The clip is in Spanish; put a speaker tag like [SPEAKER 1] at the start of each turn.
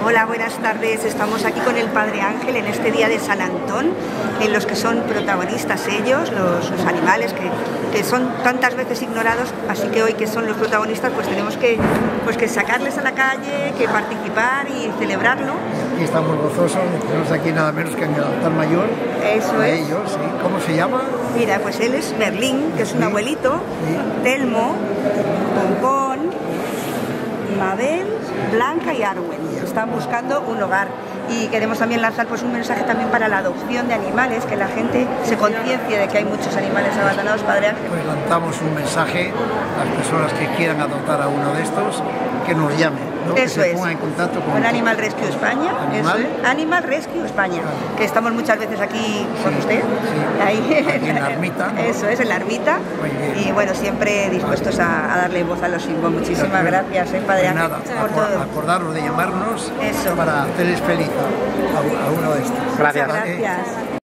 [SPEAKER 1] Hola, buenas tardes. Estamos aquí con el Padre Ángel en este día de San Antón, en los que son protagonistas ellos, los animales que son tantas veces ignorados, así que hoy que son los protagonistas pues tenemos que sacarles a la calle, que participar y celebrarlo.
[SPEAKER 2] Y estamos gozosos, tenemos aquí nada menos que en el altar mayor.
[SPEAKER 1] Eso es.
[SPEAKER 2] Ellos, ¿sí? ¿Cómo se llama?
[SPEAKER 1] Mira, pues él es Merlín, que es un abuelito, Telmo, Pompón, Mabel, Blanca y Arwen. Están buscando un hogar y queremos también lanzar pues un mensaje también para la adopción de animales, que la gente se conciencie de que hay muchos animales abandonados, Padre Ángel.
[SPEAKER 2] Pues lanzamos un mensaje a las personas que quieran adoptar a uno de estos, que nos llamen, ¿no?
[SPEAKER 1] Eso
[SPEAKER 2] que se pongan en contacto con
[SPEAKER 1] Animal Rescue España.
[SPEAKER 2] ¿Animal?
[SPEAKER 1] Eso es. Animal Rescue España, que estamos muchas veces aquí con usted.
[SPEAKER 2] Sí.
[SPEAKER 1] Ahí.
[SPEAKER 2] Aquí en la ermita, ¿no?
[SPEAKER 1] Eso es, en la ermita.
[SPEAKER 2] Muy bien.
[SPEAKER 1] Y bueno, siempre dispuestos a darle voz a los Simbos. Muchísimas gracias, Padre
[SPEAKER 2] Pues
[SPEAKER 1] Ángel,
[SPEAKER 2] nada,
[SPEAKER 1] por todo.
[SPEAKER 2] acordaros de llamarnos
[SPEAKER 1] Eso.
[SPEAKER 2] para hacerles feliz a uno de estos.
[SPEAKER 3] Gracias.
[SPEAKER 1] Gracias.